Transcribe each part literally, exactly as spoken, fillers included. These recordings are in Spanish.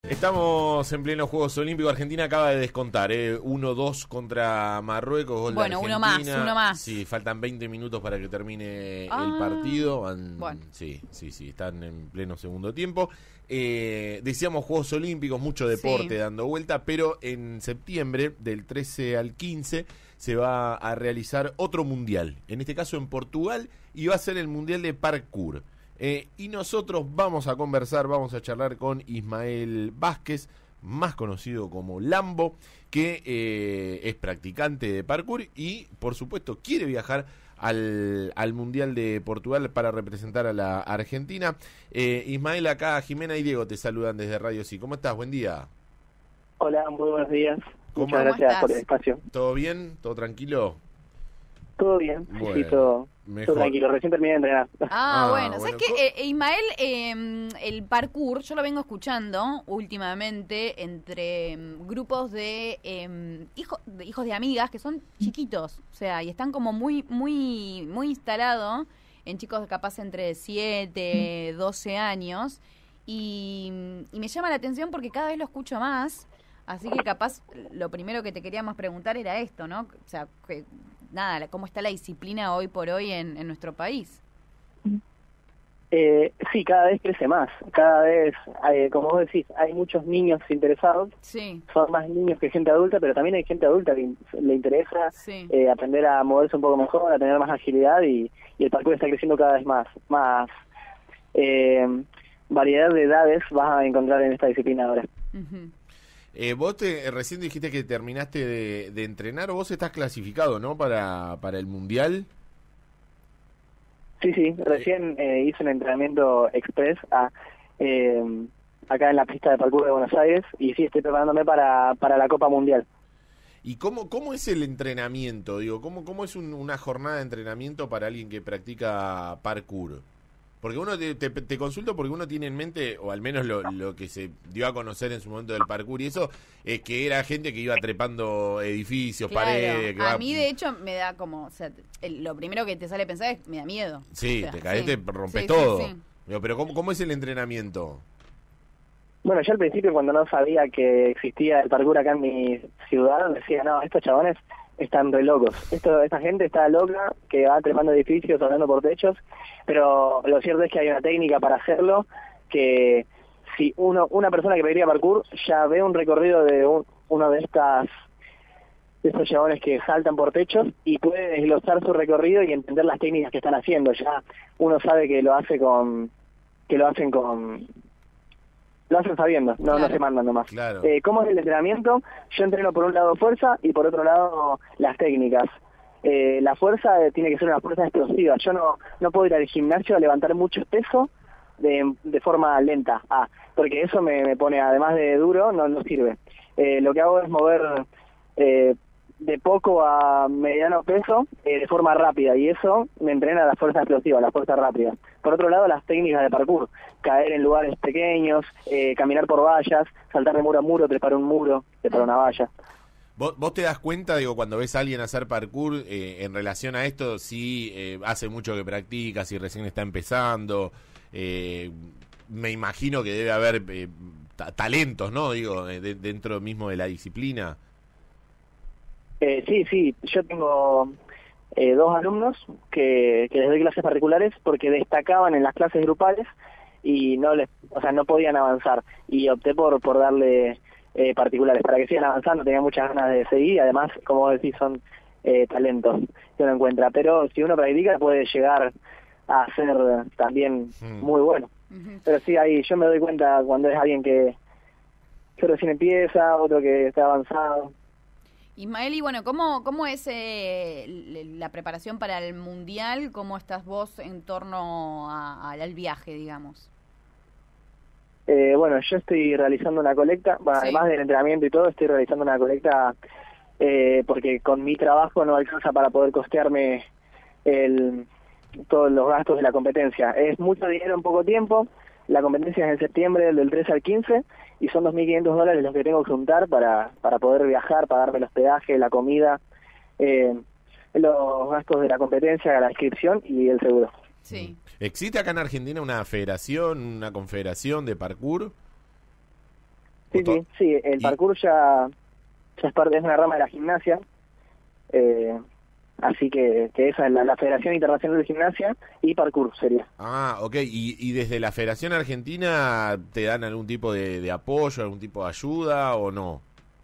Estamos en plenos Juegos Olímpicos. Argentina acaba de descontar, ¿eh? uno dos contra Marruecos. Gol bueno, de uno más, uno más. Sí, faltan veinte minutos para que termine ah, el partido. Van, bueno. Sí, sí, sí, están en pleno segundo tiempo. Eh, decíamos Juegos Olímpicos, mucho deporte sí. dando vuelta, pero en septiembre, del trece al quince, se va a realizar otro mundial. En este caso en Portugal, y va a ser el mundial de parkour. Eh, y nosotros vamos a conversar, vamos a charlar con Ismael Vázquez, más conocido como Lambo, que eh, es practicante de parkour y, por supuesto, quiere viajar al, al Mundial de Portugal para representar a la Argentina. Eh, Ismael, acá Jimena y Diego te saludan desde Radio Sí. ¿Cómo estás? Buen día. Hola, muy buenos días. ¿Cómo, Muchas gracias estás? por el espacio. ¿Todo bien? ¿Todo tranquilo? Todo bien, Bueno, sí, todo, todo tranquilo. Recién terminé de entrenar. Ah, Ah, bueno. bueno, ¿Sabes qué? Eh, Ismael, eh, el parkour, yo lo vengo escuchando últimamente entre mm, grupos de, eh, hijo, de hijos de amigas que son chiquitos, o sea, y están como muy, muy, muy instalados en chicos de capaz entre siete, doce años, y, y me llama la atención porque cada vez lo escucho más, así que capaz lo primero que te queríamos preguntar era esto, ¿no? O sea, que, nada, ¿cómo está la disciplina hoy por hoy en, en nuestro país? Eh, sí, cada vez crece más. Cada vez, hay, como vos decís, hay muchos niños interesados. Sí. Son más niños que gente adulta, pero también hay gente adulta que le interesa Sí. eh, aprender a moverse un poco mejor, a tener más agilidad y, y el parkour está creciendo cada vez más. Más eh, variedad de edades vas a encontrar en esta disciplina ahora. Uh-huh. Eh, vos te, recién dijiste que terminaste de, de entrenar, o vos estás clasificado, ¿no? Para, para el Mundial. Sí, sí, recién eh, hice un entrenamiento express a, eh, acá en la pista de parkour de Buenos Aires y sí, estoy preparándome para, para la Copa Mundial. ¿Y cómo, cómo es el entrenamiento? Digo, ¿cómo, cómo es un, una jornada de entrenamiento para alguien que practica parkour? Porque uno te, te, te consulto porque uno tiene en mente, o al menos lo, lo que se dio a conocer en su momento del parkour y eso, es que era gente que iba trepando edificios, Claro. paredes. Que a va... mí de hecho me da como, o sea, el- lo primero que te sale a pensar es me da miedo. Sí, O sea, te caes, sí. te rompes Sí, todo. sí, sí. Digo, pero ¿cómo, ¿cómo es el entrenamiento? Bueno, yo al principio cuando no sabía que existía el parkour acá en mi ciudad, decía, no, estos chabones están re locos. Esto, esta gente está loca, que va trepando edificios, saltando por techos, pero lo cierto es que hay una técnica para hacerlo, que si uno una persona que practica parkour ya ve un recorrido de un, uno de estas de estos chabones que saltan por techos y puede desglosar su recorrido y entender las técnicas que están haciendo. Ya uno sabe que lo hace con que lo hacen con lo hacen sabiendo, no, Claro. no se mandan nomás. Claro. Eh, ¿Cómo es el entrenamiento? Yo entreno por un lado fuerza y por otro lado las técnicas. Eh, la fuerza eh, tiene que ser una fuerza explosiva. Yo no no puedo ir al gimnasio a levantar mucho peso de, de forma lenta, ah, porque eso me, me pone, además de duro, no, no sirve. Eh, lo que hago es mover eh, de poco a mediano peso eh, de forma rápida, y eso me entrena la fuerza explosiva, la fuerza rápida. Por otro lado, las técnicas de parkour: caer en lugares pequeños, eh, caminar por vallas, saltar de muro a muro, trepar un muro, trepar una valla. ¿Vos, vos te das cuenta, digo, cuando ves a alguien hacer parkour eh, en relación a esto, si eh, hace mucho que practica, si recién está empezando? Eh, me imagino que debe haber eh, ta- talentos, ¿no? Digo, de, dentro mismo de la disciplina. Eh, sí, sí, yo tengo eh, dos alumnos que, que les doy clases particulares porque destacaban en las clases grupales y no les, o sea, no podían avanzar, y opté por por darle eh, particulares para que sigan avanzando. Tenía muchas ganas de seguir y además, como vos decís, son eh, talentos que uno encuentra, pero si uno practica puede llegar a ser también Mm. muy bueno. Ujú. Pero sí, ahí yo me doy cuenta cuando es alguien que, que recién empieza, otro que está avanzado. Ismael, y bueno, ¿cómo, cómo es eh, l- la preparación para el Mundial? ¿Cómo estás vos en torno a- al viaje, digamos? Eh, bueno, yo estoy realizando una colecta, bueno, Sí. además del entrenamiento y todo, estoy realizando una colecta eh, porque con mi trabajo no alcanza para poder costearme el, todos los gastos de la competencia. Es mucho dinero en poco tiempo. La competencia es en septiembre, del trece al quince, y son dos mil quinientos dólares los que tengo que juntar para, para poder viajar, pagarme el hospedaje, la comida, eh, los gastos de la competencia, la inscripción y el seguro. Sí. ¿Existe acá en Argentina una federación, una confederación de parkour? Sí, sí, sí, el y... parkour ya, ya es parte, es una rama de la gimnasia, eh, así que, que esa es la, la Federación Internacional de Gimnasia y parkour sería. Ah, ok, y, y desde la Federación Argentina te dan algún tipo de, de apoyo, algún tipo de ayuda o no?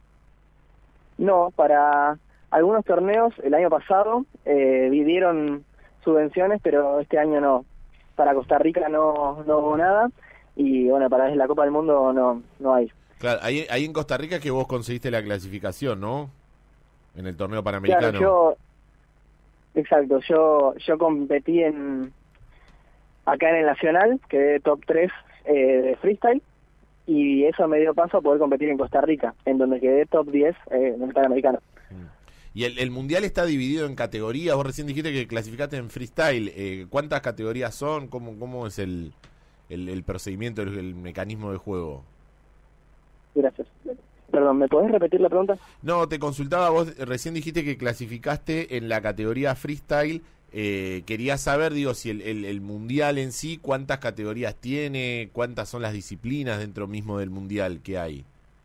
No, para algunos torneos el año pasado eh, dieron subvenciones, pero este año no. Para Costa Rica no, no hubo nada y bueno, para la Copa del Mundo no, no hay. Claro, ahí, ahí en Costa Rica que vos conseguiste la clasificación, ¿no? En el torneo panamericano. Claro, yo, exacto, yo, yo competí en acá en el Nacional, quedé top tres eh, de freestyle, y eso me dio paso a poder competir en Costa Rica, en donde quedé top diez eh, en el Panamericano. Y el, el Mundial está dividido en categorías, vos recién dijiste que clasificaste en freestyle, eh, ¿cuántas categorías son? ¿Cómo, cómo es el, el, el procedimiento, el, el mecanismo de juego? Gracias. Perdón, ¿me podés repetir la pregunta? No, te consultaba, vos recién dijiste que clasificaste en la categoría freestyle, eh, quería saber, digo, si el, el, el Mundial en sí, cuántas categorías tiene, cuántas son las disciplinas dentro mismo del Mundial que hay.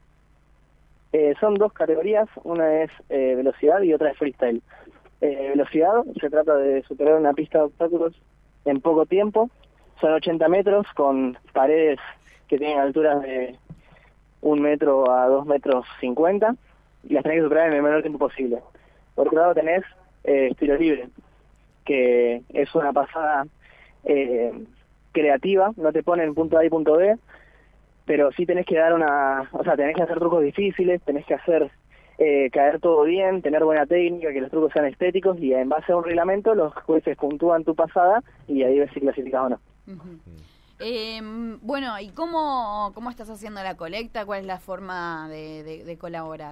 Eh, son dos categorías, una es eh, velocidad y otra es freestyle. Eh, velocidad, se trata de superar una pista de obstáculos en poco tiempo, son ochenta metros con paredes que tienen alturas de un metro a dos metros cincuenta y las tenés que superar en el menor tiempo posible. Por otro lado tenés eh, estilo libre, que es una pasada eh, creativa, no te ponen punto A y punto B, pero sí tenés que dar una, o sea, tenés que hacer trucos difíciles, tenés que hacer eh, caer todo bien, tener buena técnica, que los trucos sean estéticos, y en base a un reglamento los jueces puntúan tu pasada y ahí ves si clasificas o no. Uh-huh. Eh, bueno, ¿y cómo, cómo estás haciendo la colecta? ¿Cuál es la forma de, de, de colaborar?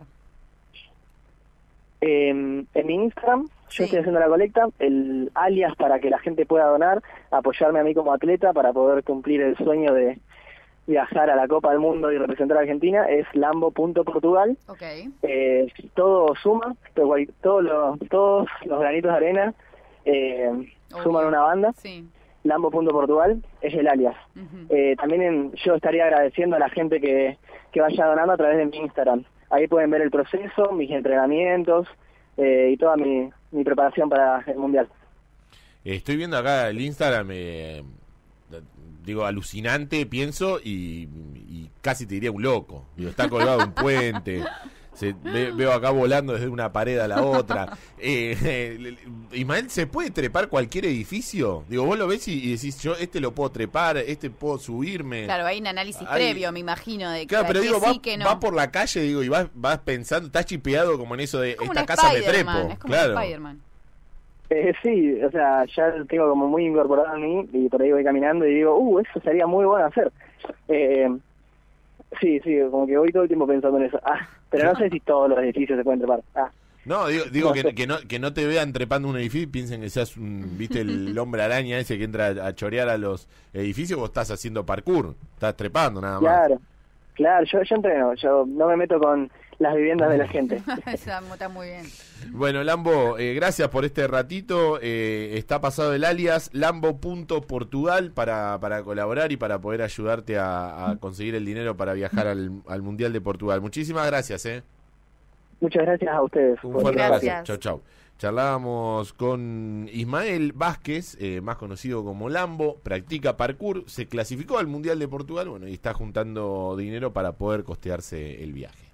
Eh, en mi Instagram, sí. yo estoy haciendo la colecta, el alias para que la gente pueda donar, apoyarme a mí como atleta para poder cumplir el sueño de viajar a la Copa del Mundo y representar a Argentina, es lambo punto portugal. Okay. Eh, todo suma, todo, todo lo, todos los granitos de arena eh, suman una banda. Sí. lambo punto portugal es el alias. Uh-huh. eh, también en, yo estaría agradeciendo a la gente que, que vaya donando a través de mi Instagram. Ahí pueden ver el proceso, mis entrenamientos eh, y toda mi, mi preparación para el Mundial. Estoy viendo acá el Instagram, eh, digo, alucinante, pienso, y, y casi te diría un loco. Digo, está colgado de un puente. Se, ve, veo acá volando desde una pared a la otra. Eh, eh, Ismael, ¿se puede trepar cualquier edificio? Digo, vos lo ves y, y decís, yo este lo puedo trepar, este puedo subirme. Claro, hay un análisis hay... previo, me imagino, de claro, pero digo, sí, vas, que no. vas por la calle, digo, y vas, vas pensando, estás chipeado como en eso de como esta casa me trepo. Es como claro. Spider-Man. Eh, sí, o sea, ya lo tengo como muy incorporado en mí y por ahí voy caminando y digo, uh, eso sería muy bueno hacer. Eh, sí, sí, como que voy todo el tiempo pensando en eso. Ah, pero no sé si todos los edificios se pueden trepar. Ah. No, digo, digo no que, sé. que, no, que no te vean trepando un edificio y piensen que seas, un, viste, el hombre araña ese que entra a chorear a los edificios, vos estás haciendo parkour, estás trepando nada más. Claro, claro, yo, yo entreno, yo no me meto con las viviendas de la gente. Está, está muy bien. Bueno, Lambo, eh, gracias por este ratito. Eh, está pasado el alias lambo punto portugal para, para colaborar y para poder ayudarte a, a conseguir el dinero para viajar al, al Mundial de Portugal. Muchísimas gracias, ¿eh? Muchas gracias a ustedes. Un fuerte Gracias. abrazo. Chau, chau. Charlábamos con Ismael Vázquez, eh, más conocido como Lambo, practica parkour, se clasificó al Mundial de Portugal, bueno, y está juntando dinero para poder costearse el viaje.